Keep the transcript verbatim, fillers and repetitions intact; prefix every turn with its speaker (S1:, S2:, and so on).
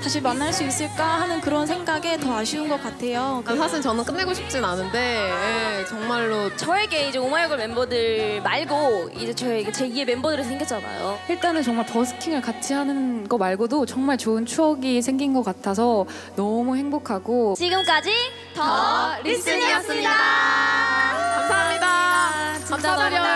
S1: 다시 만날 수 있을까 하는 그런 생각에 더 아쉬운 것 같아요.
S2: 사실 저는 끝내고 싶진 않은데 예, 정말로
S3: 저에게 이제 오마이걸 멤버들 말고 이제 저에게 제이의 멤버들이 생겼잖아요.
S4: 일단은 정말 버스킹을 같이 하는 거 말고도 정말 좋은 추억이 생긴 것 같아서 너무 행복하고
S3: 지금까지 더 리슨이었습니다.
S2: 감사합니다.
S3: 진짜
S2: 감사드려요.